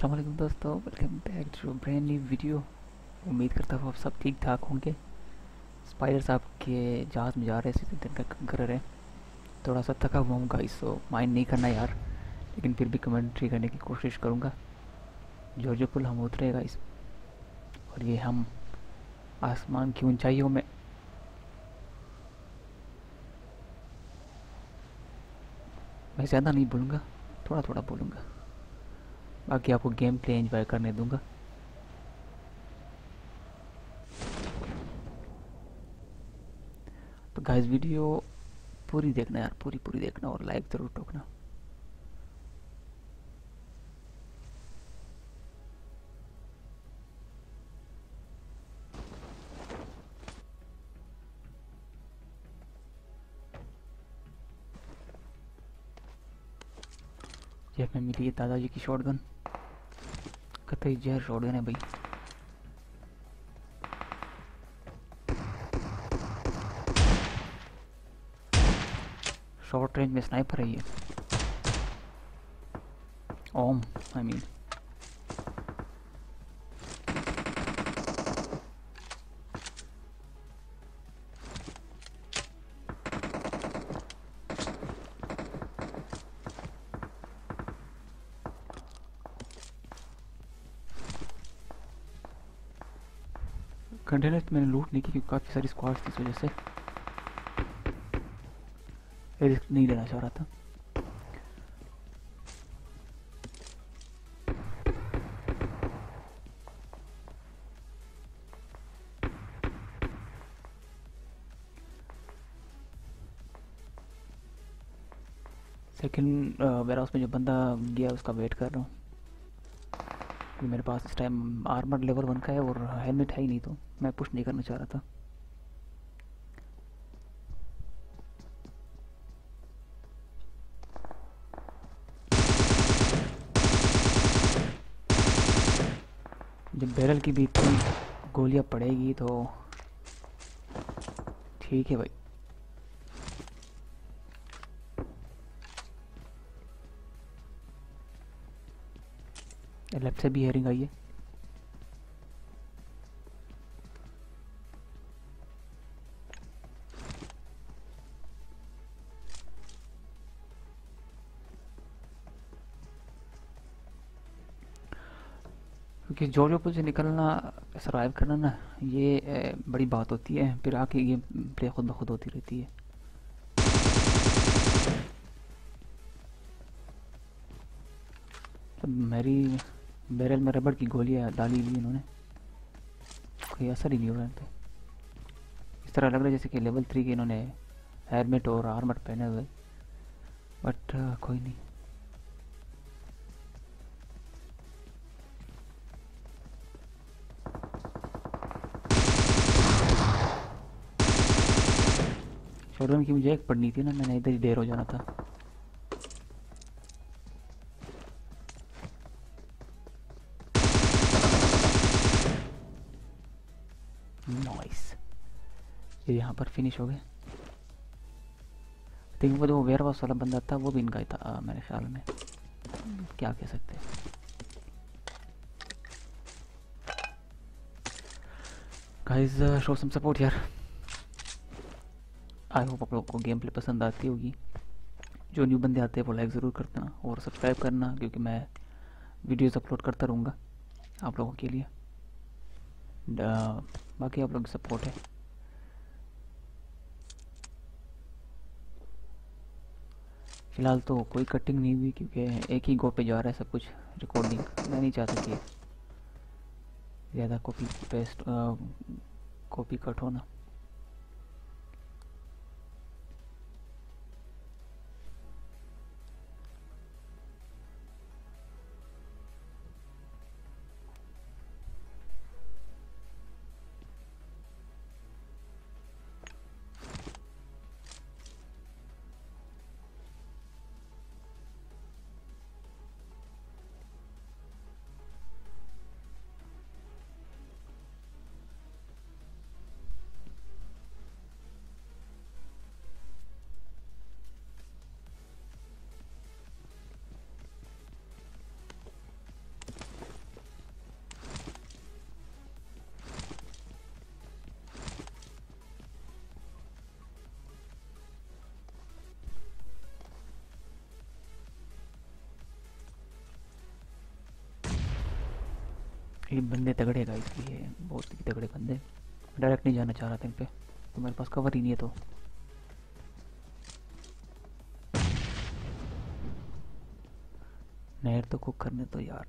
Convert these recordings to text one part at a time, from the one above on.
अस्सलाम वालेकुम दोस्तों, welcome back to brand new video. उम्मीद करता हूँ आप सब ठीक ठाक होंगे। स्पाइडर साहब के जहाज़ में जा रहे थे, दिन का काम कर रहे हैं। थोड़ा सा थका हुआ हूँ गाइस, सो माइंड नहीं करना यार, लेकिन फिर भी कमेंट्री करने की कोशिश करूँगा। जॉर्जियो पुल हम उतरे गाइस, और ये हम आसमान की ऊंचाइयों में। मैं ज़्यादा नहीं बोलूँगा, थोड़ा थोड़ा बोलूँगा, बाकी आपको गेम प्ले एंजॉय करने दूँगा। तो गाइस वीडियो पूरी देखना यार, पूरी पूरी देखना, और लाइक ज़रूर ठोकना। ये हमें मिली है दादाजी की शॉटगन। कतई जहर शॉटगन है भाई। शॉर्ट रेंज में स्नाइपर है ये। ओम आई मीन। कंटेनर मैंने लूट नहीं की क्योंकि काफ़ी सारी स्क्वाड्स थी, इस वजह से रिस्क नहीं लेना चाह रहा था। सेकंड वेयर हाउस में जो बंदा गया उसका वेट कर रहा हूँ। मेरे पास इस टाइम आर्मर लेवल 1 का है और हेलमेट है ही नहीं, तो मैं पुश नहीं करना चाह रहा था। जब बैरल की भी इतनी गोलियां पड़ेगी तो ठीक है भाई। लेफ्ट से भी हेयरिंग आई है। क्योंकि जोरियोपुर से निकलना, सरवाइव करना ना, ये बड़ी बात होती है। फिर आके ये प्ले खुद ब खुद होती रहती है। तो मेरी बैरल में रबड़ की गोलियां डाली हुई इन्होंने, कोई असर ही नहीं हो रहा है। इस तरह लग रहा है जैसे कि लेवल 3 के इन्होंने हेलमेट और आर्मर पहने हुए, बट कोई नहीं। शोरूम की मुझे एक पढ़नी थी ना, मैंने इधर ही देर हो जाना था। नॉइस, ये यहाँ पर फिनिश हो गए। लेकिन वो जो वेयर हाउस वाला बंदा था वो भी इनका ही था मेरे ख्याल में। क्या कह सकते हैं गाइस, शो सम सपोर्ट यार। आई होप आप लोगों को गेम प्ले पसंद आती होगी। जो न्यू बंदे आते हैं वो लाइक ज़रूर करना और सब्सक्राइब करना, क्योंकि मैं वीडियोस अपलोड करता रहूँगा आप लोगों के लिए। बाकी आप लोग की सपोर्ट है। फ़िलहाल तो कोई कटिंग नहीं हुई क्योंकि एक ही गो पे जा रहा है सब कुछ रिकॉर्डिंग। मैं नहीं चाहता कि ज़्यादा कॉपी पेस्ट कॉपी कट होना। ये बंदे तगड़े गाइस, ये बहुत ही तगड़े बंदे। डायरेक्ट नहीं जाना चाह रहा था इन पे, तो मेरे पास कवर ही नहीं है। तो नहर तो कुक करने तो यार।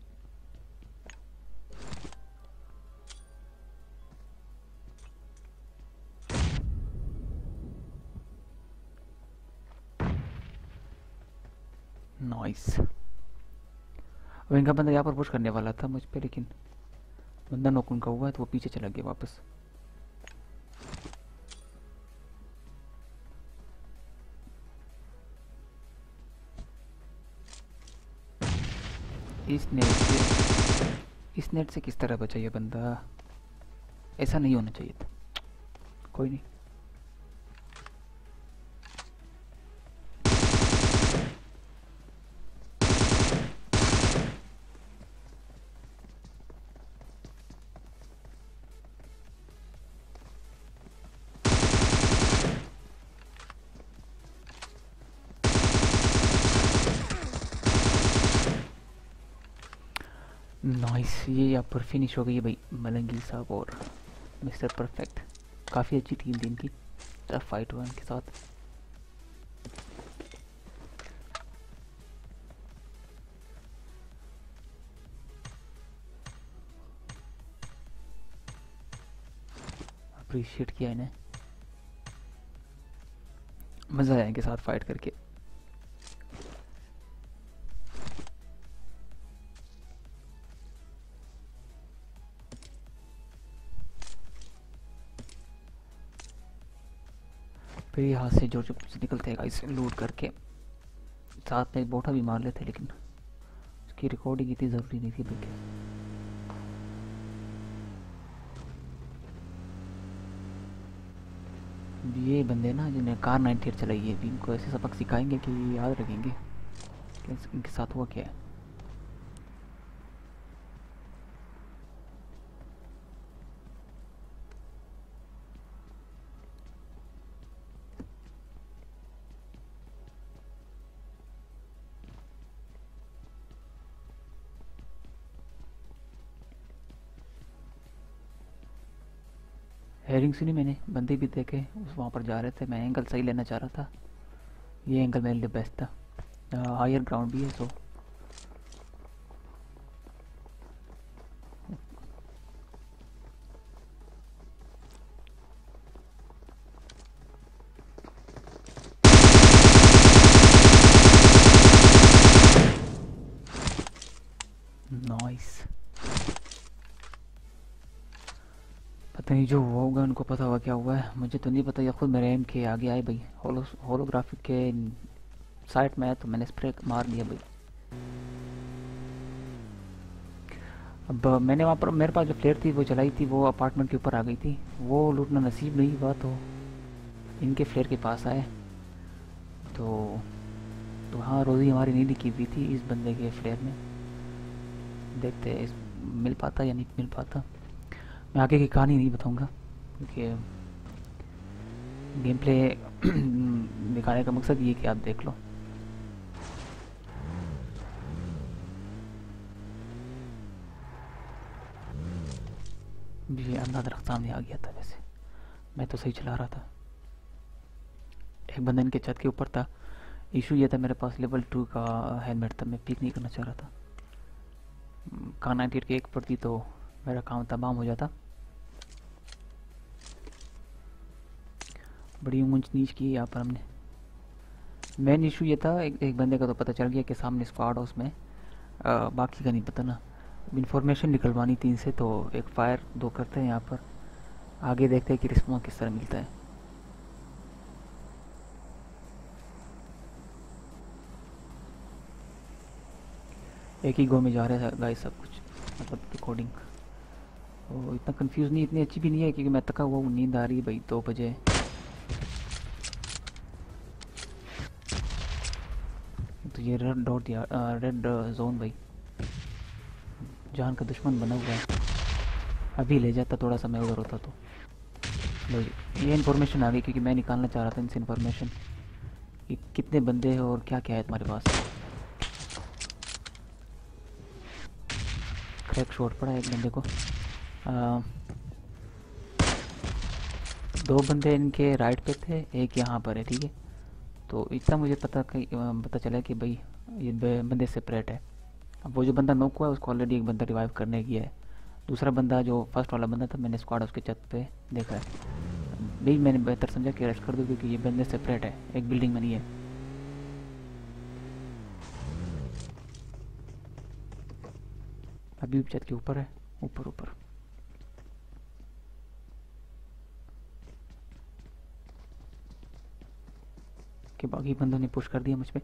नाइस। अब इनका बंदा यहाँ पर पुश करने वाला था मुझ पे, लेकिन बंदा नॉक उनका हुआ है तो वो पीछे चला गया वापस। इस नेट से किस तरह बचा ये बंदा? ऐसा नहीं होना चाहिए था। कोई नहीं। नाइस, ये यहाँ पर फिनिश हो गई है भाई, मलंगी साहब और मिस्टर परफेक्ट। काफ़ी अच्छी टीम थी इनकी, टफ फाइट हुआ इनके साथ। अप्रिशिएट किया इन्हें, मज़ा आया इनके साथ फाइट करके। फिर यहाँ से जो जो निकलते हैं गाइस लूट करके, साथ में बोटा भी मार लेते, लेकिन उसकी रिकॉर्डिंग इतनी ज़रूरी नहीं थी भाई। ये बंदे ना जिन्हें कार 98 चलाई है, भी इनको ऐसे सबक सिखाएंगे कि याद रखेंगे कि इनके साथ हुआ क्या है। हेयरिंग सुनी मैंने, बंदे भी देखे उस वहाँ पर जा रहे थे। मैं एंगल सही लेना चाह रहा था, ये एंगल मेरे लिए बेस्ट था। हायर ग्राउंड भी है सो नाइस। पता नहीं जो हुआ होगा उनको पता हुआ क्या हुआ है, मुझे तो नहीं पता। या खुद मेरे एम के आगे आए भाई, होलोग्राफिक के साइट में है तो मैंने स्प्रे मार दिया भाई। अब मैंने वहाँ पर, मेरे पास जो फ्लेयर थी वो चलाई थी, वो अपार्टमेंट के ऊपर आ गई थी। वो लूटना नसीब नहीं हुआ तो इनके फ्लेयर के पास आए। तो हाँ, रोज़ी हमारी नहीं लिखी हुई थी इस बंदे के फ्लेयर में। देखते हैं इस मिल पाता या नहीं मिल पाता। मैं आगे की कहानी नहीं बताऊंगा क्योंकि गेम प्ले दिखाने का मकसद ये कि आप देख लो। जी, अंधा दरख्त सामने आ गया था। वैसे मैं तो सही चला रहा था, एक बंदा इनके छत के ऊपर था। इशू ये था, मेरे पास लेवल 2 का हेलमेट था, मैं पिक नहीं करना चाह रहा था। कार 98 की एक पड़ती तो मेरा काम तमाम हो जाता। बड़ी ऊंच नीच की यहाँ पर हमने। मेन इशू ये था, एक बंदे का तो पता चल गया कि सामने स्क्वाड है उसमें, बाकी का नहीं पता ना। इन्फॉर्मेशन निकलवानी 3 से, तो एक फायर 2 करते हैं यहाँ पर, आगे देखते हैं कि रिस्पॉन्स किस तरह मिलता है। एक ही गो में जा रहा है गाइस सब कुछ, मतलब रिकॉर्डिंग। तो इतना कंफ्यूज नहीं, इतनी अच्छी भी नहीं है क्योंकि मैं थका हुआ हूँ, नींद आ रही है भाई 2 बजे। तो ये रेड डॉट या रेड जोन भाई जान का दुश्मन बना हुआ है। अभी ले जाता थोड़ा सा मैं उधर होता तो। लो ये इन्फॉर्मेशन आ गई क्योंकि मैं निकालना चाह रहा था इनसे इन्फॉर्मेशन कि कितने बंदे हैं और क्या क्या है तुम्हारे पास। क्रैक शॉट पड़ा एक बंदे को। आ, दो बंदे इनके राइट पे थे, एक यहाँ पर है, ठीक है। तो इतना मुझे पता चला कि भाई ये बंदे सेपरेट है। अब वो जो बंदा नॉक हुआ है उसको ऑलरेडी एक बंदा रिवाइव करने गया है। दूसरा बंदा जो फर्स्ट वाला बंदा था, मैंने स्क्वाड उसके छत पे देखा है। भाई मैंने बेहतर समझा कि रेस्ट कर दूँ क्योंकि ये बंदे सेपरेट है, एक बिल्डिंग में नहीं है। अभी भी छत के ऊपर है, ऊपर ऊपर। कि बाकी बंदों ने पुश कर दिया मुझ पे।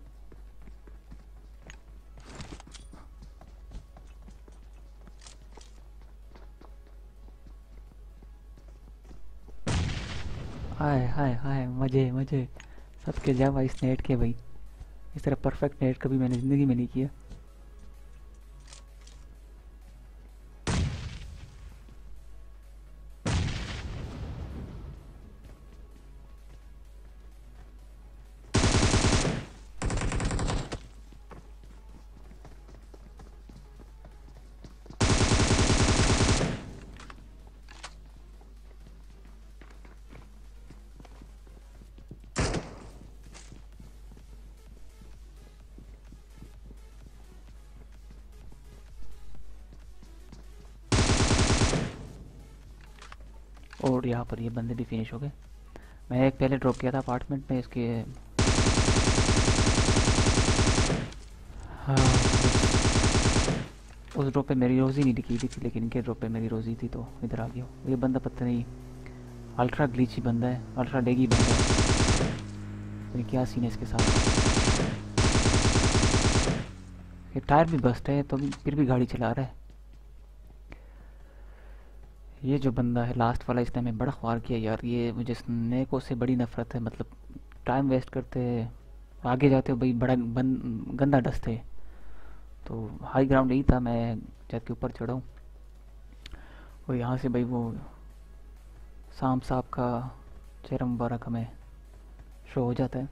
हाय हाय हाय, मजे मजे सबके जा भाई इस नेट के भाई। इस तरह परफेक्ट नेट कभी मैंने ज़िंदगी में नहीं किया। और यहाँ पर ये बंदे भी फिनिश हो गए। मैंने एक पहले ड्रॉप किया था अपार्टमेंट में इसके। हाँ, उस ड्रॉप पे मेरी रोज़ी नहीं दिखी थी, लेकिन इनके ड्रॉप पे मेरी रोज़ी थी तो इधर आ गया हूँ। ये बंदा पता नहीं अल्ट्रा ग्लीची बंदा है, अल्ट्रा डेगी बंदा है। लेकिन क्या सीन है इसके साथ। ये टायर भी बस्ट है तो भी फिर भी गाड़ी चला रहा है। ये जो बंदा है लास्ट वाला, इसने हमें बड़ा ख्वार किया यार। ये मुझे स्नेकों से बड़ी नफरत है। मतलब टाइम वेस्ट करते आगे जाते हो भाई, बड़ा गंदा डस्ट है। तो हाई ग्राउंड यही था, मैं छत के ऊपर चढ़ा हूँ और यहाँ से भाई वो शाम साहब का चेहरा मुबारक हमें शो हो जाता है।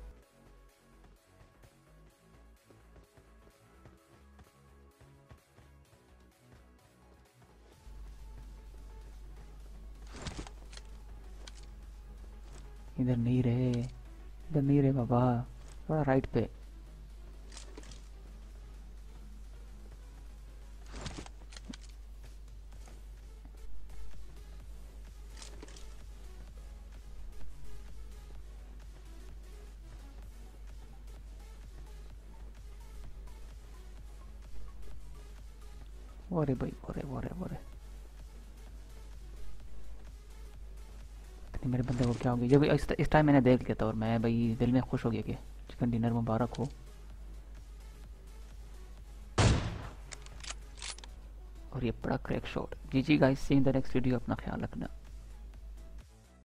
इधर नहीं रहे, इधर नहीं रहे बाबा, थोड़ा राइट पे। अरे भाई, अरे अरे अरे, इतने मेरे बंदे को क्या हो गया। जब इस टाइम मैंने देख लिया था और मैं भाई दिल में खुश हो गया कि चिकन डिनर मुबारक हो। और ये बड़ा क्रैक शॉट। जी जी guys, see in the next video. अपना ख्याल रखना।